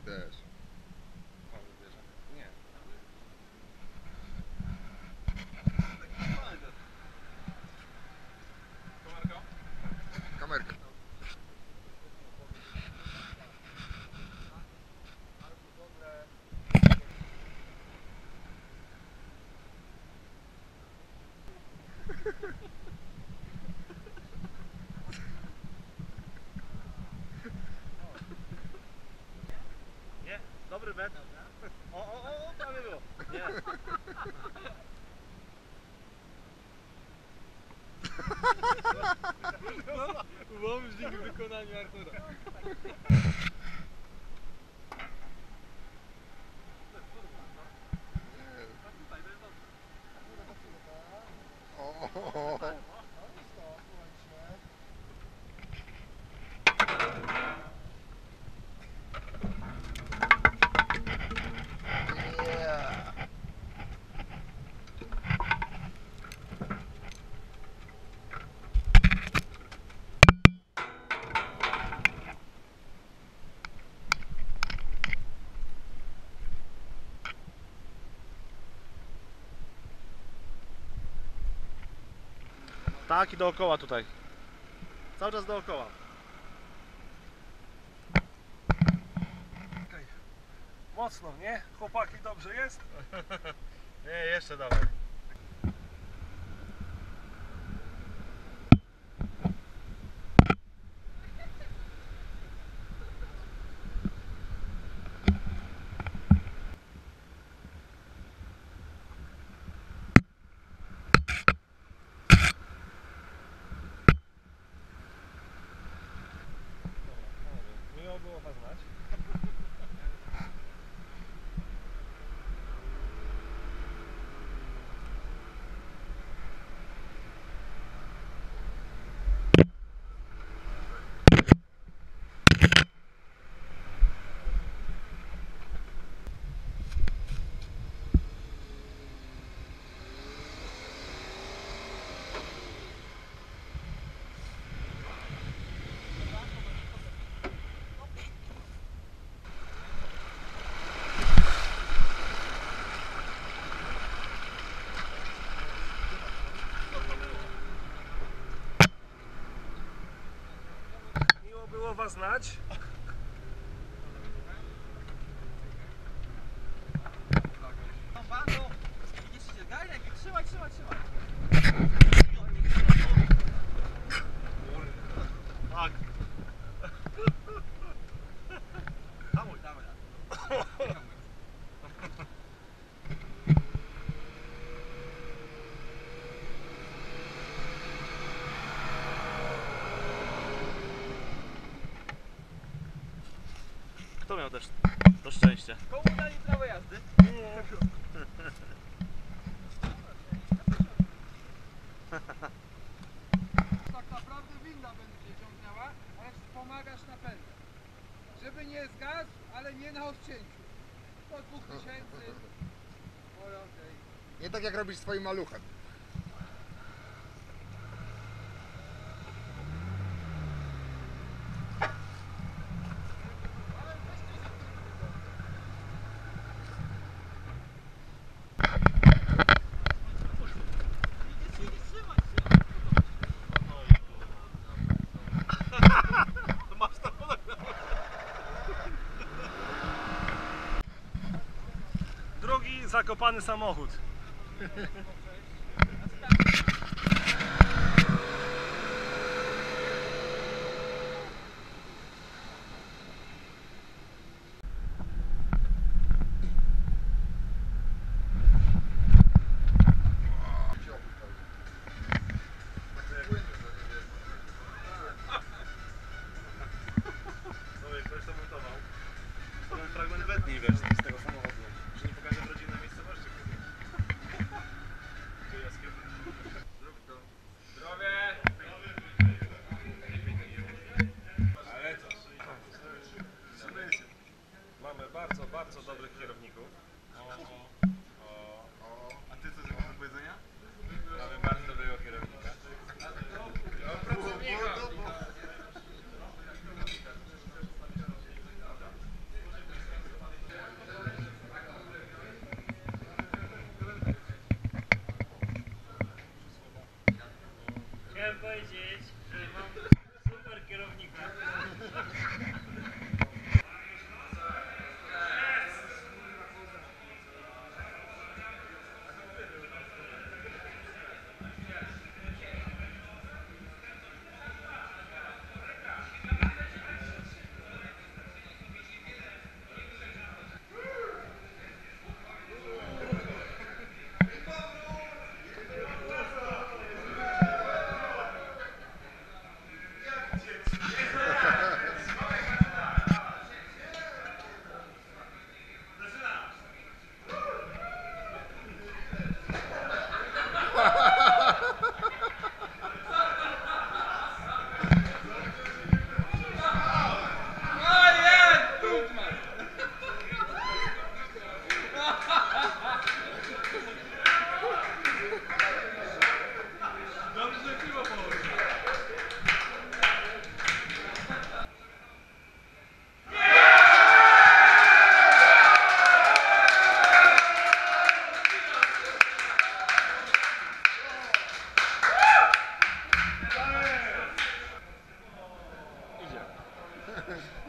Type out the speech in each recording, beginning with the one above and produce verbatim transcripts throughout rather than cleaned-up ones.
też. Nie. Kamerka. Nie, dobry metr. O, o, o, o, prawie było. Nie. No, łomżnik w wykonaniu Artura. O, yeah. Tak i dookoła tutaj. Cały czas dookoła. Mocno, nie? Chłopaki, dobrze jest? Nie, jeszcze dalej. Miło było was znać. Miło było was znać. Trzymaj, trzymaj, trzymaj. Tak. Hamuj, dawaj. Kto miał też to szczęście? Komu dali prawo jazdy? Nie. Tak naprawdę winda będzie ciągnęła, ale wspomagasz napędem. Żeby nie zgasł, ale nie na odcięciu. Po dwóch tysięcy. Oj, okej. Nie tak jak robisz swoim maluchem. Drugi zakopany samochód. No jak ktoś to montował, to ten fragment wetnij wiesz, z tego samochodu. Że nie pokażę w rodzinnej miejscowości. Zrób to. Zdrowie! Ale co? Mamy bardzo, bardzo dobrych kierowników. O, o, o. A ty co masz do powiedzenia? Mamy bardzo dobrego kierownika. O, pracownika!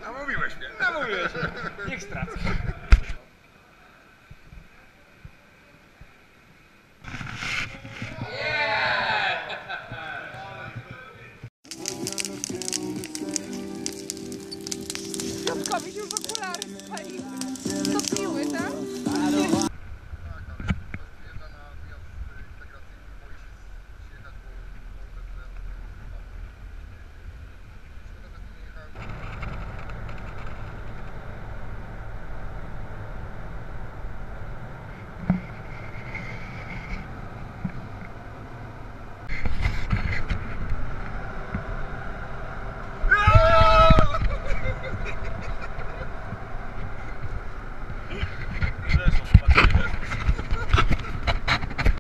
Namówiłeś mnie. Namówiłeś. Niech stracę. Piątkowi się już okulary spaliły. To